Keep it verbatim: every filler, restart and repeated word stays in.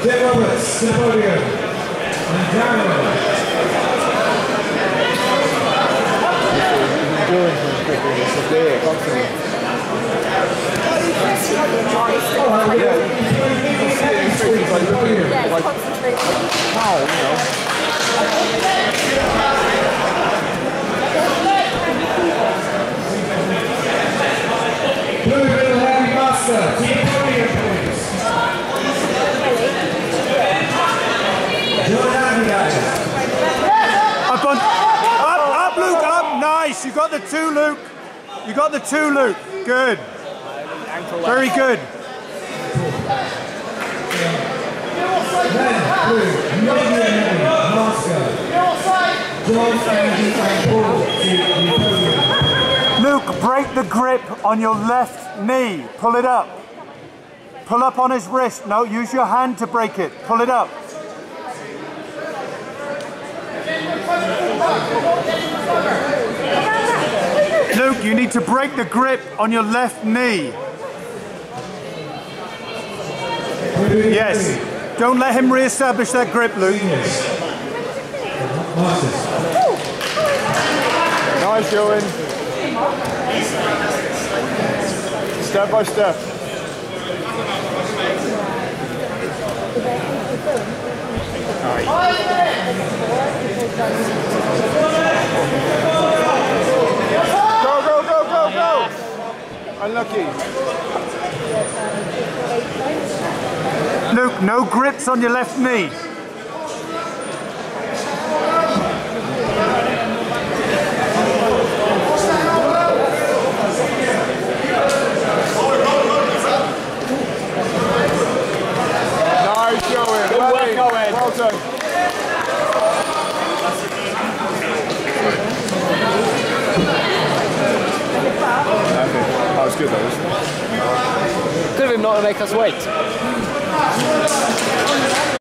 Dick Roberts to the podium. And Daniel. There, constantly. Oh, yeah. You can see it in his face, like looking at him, like, how, you know. Louisville Heavy Master, to the podium, please. John Handy, guys. Up on, up, up, Luke, up, nice. You got the two, Luke. You got the two, Luke. Good. Very good. Then, blue, Louisville Heavy Master. John Handy and Paul to the podium. Luke, break the grip on your left knee. Pull it up. Pull up on his wrist. No, use your hand to break it. Pull it up. Luke, you need to break the grip on your left knee. Yes. Don't let him re-establish that grip, Luke. Nice going. Step by step. Go, go, go, go, go! Unlucky. Luke, no grips on your left knee. Nice going. Well, well, well done. That was good though, wasn't it? Could have been not to make us wait.